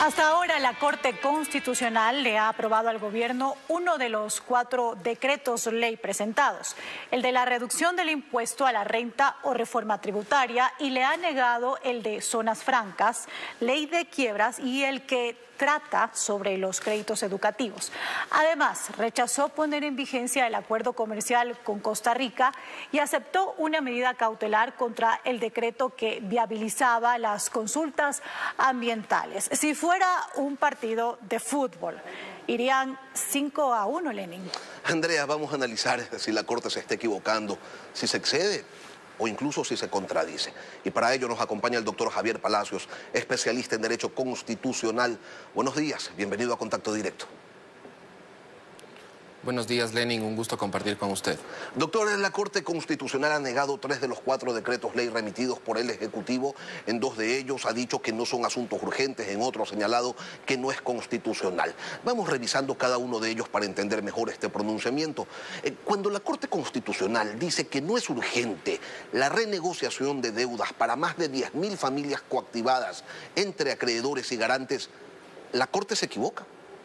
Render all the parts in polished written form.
Hasta ahora la Corte Constitucional le ha aprobado al gobierno uno de los 4 decretos ley presentados, el de la reducción del impuesto a la renta o reforma tributaria, y le ha negado el de zonas francas, ley de quiebras y el que trata sobre los créditos educativos. Además, rechazó poner en vigencia el acuerdo comercial con Costa Rica y aceptó una medida cautelar contra el decreto que viabilizaba las consultas ambientales. Si fuera un partido de fútbol, irían 5-1, Lenin. Andrea, vamos a analizar si la Corte se está equivocando, si se excede o incluso si se contradice. Y para ello nos acompaña el doctor Javier Palacios, especialista en Derecho Constitucional. Buenos días, bienvenido a Contacto Directo. Buenos días, Lenin, un gusto compartir con usted. Doctor, la Corte Constitucional ha negado 3 de los 4 decretos ley remitidos por el Ejecutivo. En 2 de ellos ha dicho que no son asuntos urgentes, en otro ha señalado que no es constitucional. Vamos revisando cada uno de ellos para entender mejor este pronunciamiento. Cuando la Corte Constitucional dice que no es urgente la renegociación de deudas para más de 10.000 familias coactivadas entre acreedores y garantes, ¿la Corte se equivoca?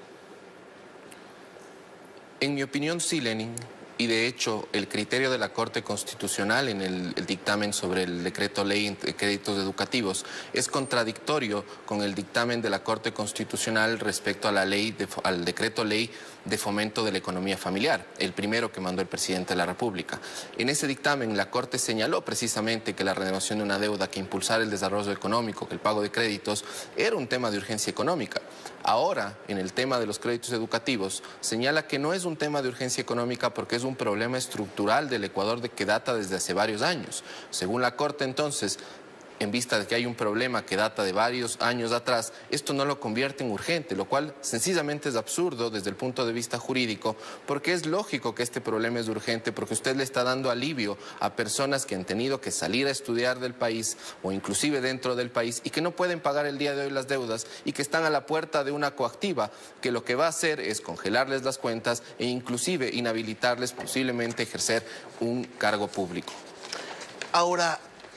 En mi opinión, sí, Lenin. Y de hecho, el criterio de la Corte Constitucional en el dictamen sobre el decreto ley de créditos educativos es contradictorio con el dictamen de la Corte Constitucional respecto a al decreto ley de fomento de la economía familiar, el primero que mandó el presidente de la República. En ese dictamen, la Corte señaló precisamente que la renovación de una deuda que impulsara el desarrollo económico, que el pago de créditos, era un tema de urgencia económica. Ahora, en el tema de los créditos educativos, señala que no es un tema de urgencia económica porque es un problema estructural del Ecuador que data desde hace varios años. Según la Corte, entonces, en vista de que hay un problema que data de varios años atrás, esto no lo convierte en urgente, lo cual sencillamente es absurdo desde el punto de vista jurídico, porque es lógico que este problema es urgente, porque usted le está dando alivio a personas que han tenido que salir a estudiar del país o inclusive dentro del país y que no pueden pagar el día de hoy las deudas y que están a la puerta de una coactiva que lo que va a hacer es congelarles las cuentas e inclusive inhabilitarles posiblemente ejercer un cargo público. Ahora,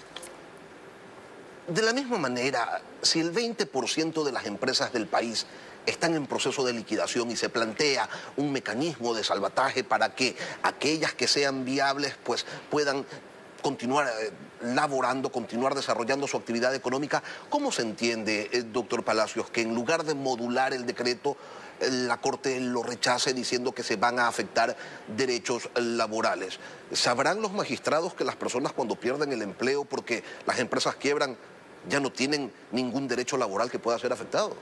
de la misma manera, si el 20% de las empresas del país están en proceso de liquidación y se plantea un mecanismo de salvataje para que aquellas que sean viables pues puedan continuar laborando, continuar desarrollando su actividad económica, ¿cómo se entiende, doctor Palacios, que en lugar de modular el decreto, la Corte lo rechace diciendo que se van a afectar derechos laborales? ¿Sabrán los magistrados que las personas cuando pierden el empleo porque las empresas quiebran ya no tienen ningún derecho laboral que pueda ser afectado?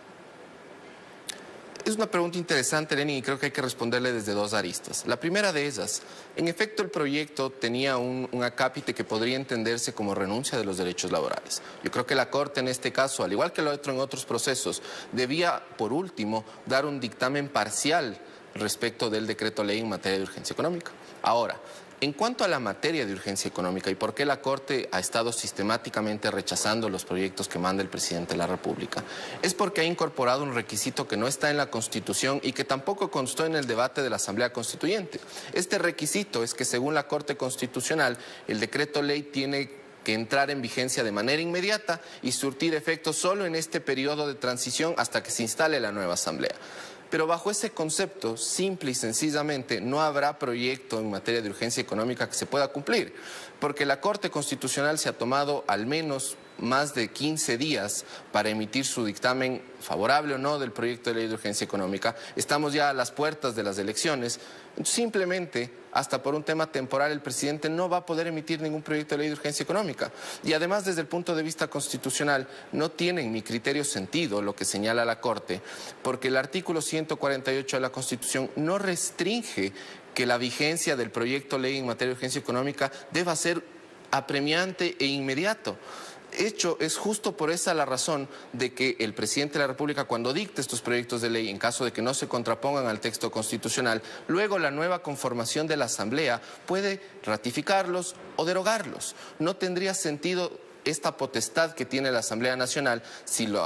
Es una pregunta interesante, Lenin, y creo que hay que responderle desde 2 aristas. La primera de ellas, en efecto, el proyecto tenía un acápite que podría entenderse como renuncia de los derechos laborales. Yo creo que la Corte en este caso, al igual que lo ha hecho en otros procesos, debía, por último, dar un dictamen parcial respecto del decreto ley en materia de urgencia económica. Ahora, en cuanto a la materia de urgencia económica y por qué la Corte ha estado sistemáticamente rechazando los proyectos que manda el presidente de la República, es porque ha incorporado un requisito que no está en la Constitución y que tampoco constó en el debate de la Asamblea Constituyente. Este requisito es que, según la Corte Constitucional, el decreto ley tiene que entrar en vigencia de manera inmediata y surtir efecto solo en este periodo de transición hasta que se instale la nueva Asamblea. Pero bajo ese concepto, simple y sencillamente, no habrá proyecto en materia de urgencia económica que se pueda cumplir, porque la Corte Constitucional se ha tomado al menos más de 15 días para emitir su dictamen favorable o no del proyecto de ley de urgencia económica. Estamos ya a las puertas de las elecciones. Simplemente, hasta por un tema temporal, el presidente no va a poder emitir ningún proyecto de ley de urgencia económica. Y además, desde el punto de vista constitucional, no tiene en mi criterio sentido lo que señala la Corte, porque el artículo 148 de la Constitución no restringe que la vigencia del proyecto de ley en materia de urgencia económica deba ser apremiante e inmediato. Hecho, es justo por esa la razón de que el presidente de la República, cuando dicte estos proyectos de ley, en caso de que no se contrapongan al texto constitucional, luego la nueva conformación de la Asamblea puede ratificarlos o derogarlos. No tendría sentido esta potestad que tiene la Asamblea Nacional si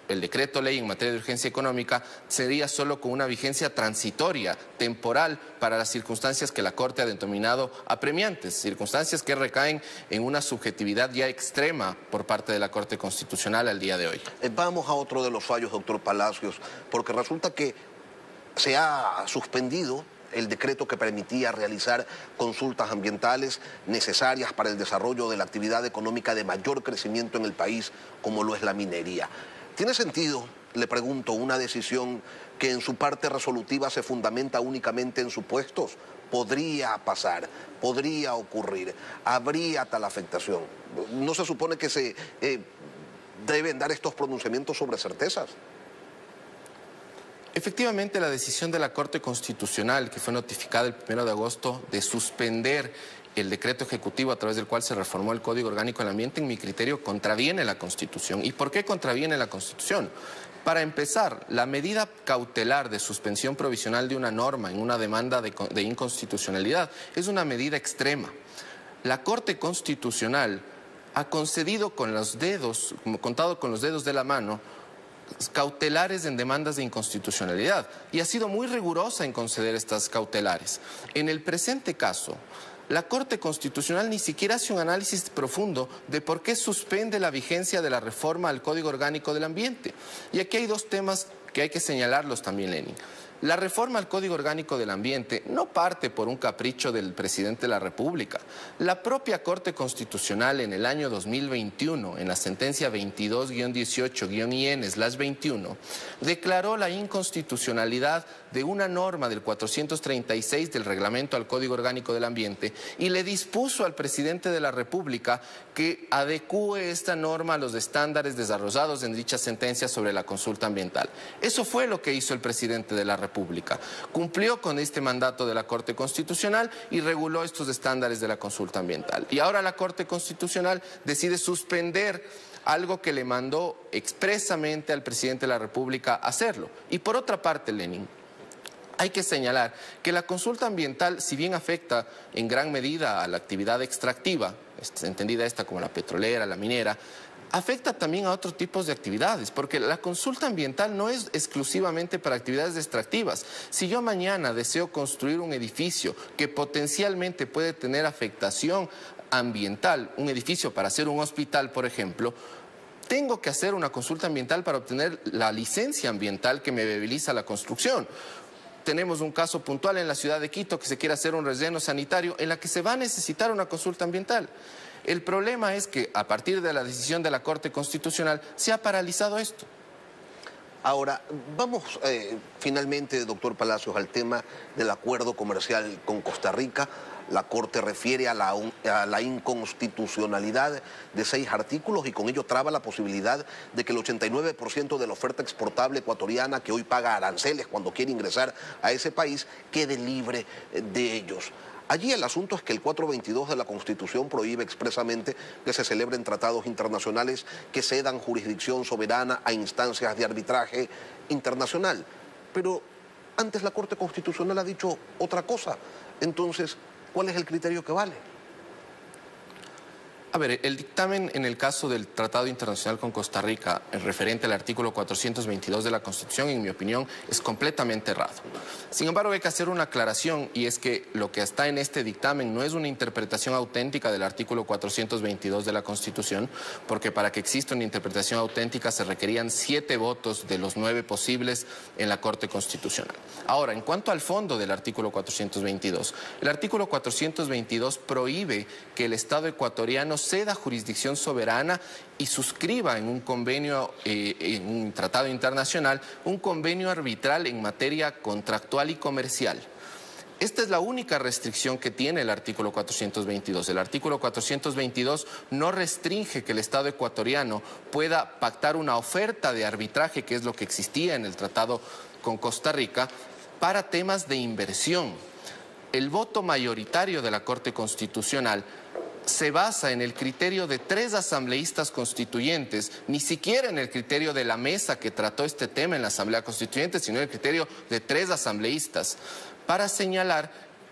el decreto ley en materia de urgencia económica sería solo con una vigencia transitoria, temporal, para las circunstancias que la Corte ha denominado apremiantes, circunstancias que recaen en una subjetividad ya extrema por parte de la Corte Constitucional al día de hoy. Vamos a otro de los fallos, doctor Palacios, porque resulta que se ha suspendido el decreto que permitía realizar consultas ambientales necesarias para el desarrollo de la actividad económica de mayor crecimiento en el país, como lo es la minería. ¿Tiene sentido, le pregunto, una decisión que en su parte resolutiva se fundamenta únicamente en supuestos? Podría pasar, podría ocurrir, habría tal afectación. ¿No se supone que se deben dar estos pronunciamientos sobre certezas? Efectivamente, la decisión de la Corte Constitucional, que fue notificada el 1 de agosto, de suspender el decreto ejecutivo a través del cual se reformó el Código Orgánico del Ambiente, en mi criterio, contraviene la Constitución. ¿Y por qué contraviene la Constitución? Para empezar, la medida cautelar de suspensión provisional de una norma en una demanda de inconstitucionalidad es una medida extrema. La Corte Constitucional ha concedido con los dedos, contado con los dedos de la mano, cautelares en demandas de inconstitucionalidad y ha sido muy rigurosa en conceder estas cautelares. En el presente caso, la Corte Constitucional ni siquiera hace un análisis profundo de por qué suspende la vigencia de la reforma al Código Orgánico del Ambiente. Y aquí hay dos temas que hay que señalarlos también, Lenin. La reforma al Código Orgánico del Ambiente no parte por un capricho del presidente de la República. La propia Corte Constitucional en el año 2021, en la sentencia 22-18-IN/21, declaró la inconstitucionalidad de una norma del 436 del Reglamento al Código Orgánico del Ambiente y le dispuso al presidente de la República que adecúe esta norma a los estándares desarrollados en dicha sentencia sobre la consulta ambiental. Eso fue lo que hizo el presidente de la República. Cumplió con este mandato de la Corte Constitucional y reguló estos estándares de la consulta ambiental. Y ahora la Corte Constitucional decide suspender algo que le mandó expresamente al presidente de la República hacerlo. Y por otra parte, Lenin, hay que señalar que la consulta ambiental, si bien afecta en gran medida a la actividad extractiva, entendida esta como la petrolera, la minera, afecta también a otros tipos de actividades, porque la consulta ambiental no es exclusivamente para actividades extractivas. Si yo mañana deseo construir un edificio que potencialmente puede tener afectación ambiental, un edificio para hacer un hospital, por ejemplo, tengo que hacer una consulta ambiental para obtener la licencia ambiental que me viabiliza la construcción. Tenemos un caso puntual en la ciudad de Quito que se quiere hacer un relleno sanitario en la que se va a necesitar una consulta ambiental. El problema es que a partir de la decisión de la Corte Constitucional se ha paralizado esto. Ahora, vamos finalmente, doctor Palacios, al tema del acuerdo comercial con Costa Rica. La Corte refiere a la inconstitucionalidad de 6 artículos y con ello traba la posibilidad de que el 89% de la oferta exportable ecuatoriana que hoy paga aranceles cuando quiere ingresar a ese país quede libre de ellos. Allí el asunto es que el 422 de la Constitución prohíbe expresamente que se celebren tratados internacionales que cedan jurisdicción soberana a instancias de arbitraje internacional. Pero antes la Corte Constitucional ha dicho otra cosa. Entonces, ¿cuál es el criterio que vale? A ver, el dictamen en el caso del Tratado Internacional con Costa Rica, referente al artículo 422 de la Constitución, en mi opinión, es completamente errado. Sin embargo, hay que hacer una aclaración, y es que lo que está en este dictamen no es una interpretación auténtica del artículo 422 de la Constitución, porque para que exista una interpretación auténtica se requerían 7 votos de los 9 posibles en la Corte Constitucional. Ahora, en cuanto al fondo del artículo 422, el artículo 422 prohíbe que el Estado ecuatoriano ceda jurisdicción soberana y suscriba en un convenio, en un tratado internacional, un convenio arbitral en materia contractual y comercial. Esta es la única restricción que tiene el artículo 422. El artículo 422 no restringe que el Estado ecuatoriano pueda pactar una oferta de arbitraje, que es lo que existía en el tratado con Costa Rica, para temas de inversión. El voto mayoritario de la Corte Constitucional se basa en el criterio de 3 asambleístas constituyentes, ni siquiera en el criterio de la mesa que trató este tema en la Asamblea Constituyente, sino en el criterio de 3 asambleístas, para señalar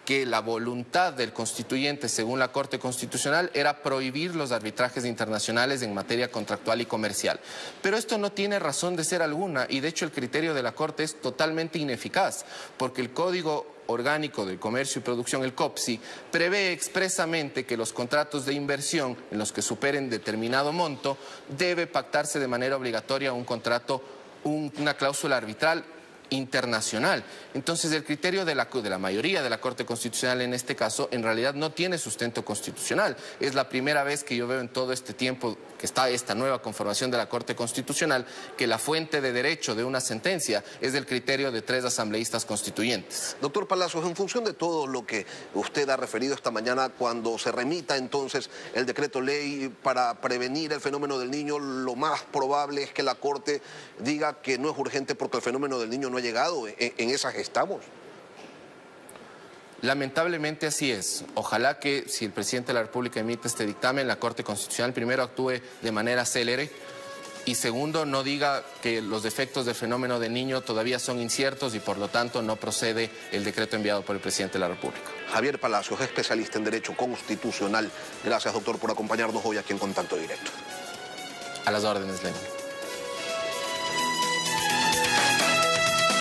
que la voluntad del constituyente, según la Corte Constitucional, era prohibir los arbitrajes internacionales en materia contractual y comercial. Pero esto no tiene razón de ser alguna y de hecho el criterio de la Corte es totalmente ineficaz, porque el Código Orgánico del Comercio y Producción, el COPSI, prevé expresamente que los contratos de inversión en los que superen determinado monto debe pactarse de manera obligatoria un contrato, una cláusula arbitral internacional. Entonces el criterio de la mayoría de la Corte Constitucional en este caso en realidad no tiene sustento constitucional. Es la primera vez que yo veo en todo este tiempo que está esta nueva conformación de la Corte Constitucional que la fuente de derecho de una sentencia es el criterio de 3 asambleístas constituyentes. Doctor Palacios, en función de todo lo que usted ha referido esta mañana, cuando se remita entonces el decreto ley para prevenir el fenómeno del niño, lo más probable es que la Corte diga que no es urgente porque el fenómeno del niño no ha llegado. ¿En esas estamos? Lamentablemente así es. Ojalá que si el presidente de la República emite este dictamen, la Corte Constitucional primero actúe de manera célere y segundo no diga que los efectos del fenómeno del niño todavía son inciertos y por lo tanto no procede el decreto enviado por el presidente de la República. Javier Palacios, especialista en Derecho Constitucional. Gracias, doctor, por acompañarnos hoy aquí en Contacto Directo. A las órdenes, Lenin.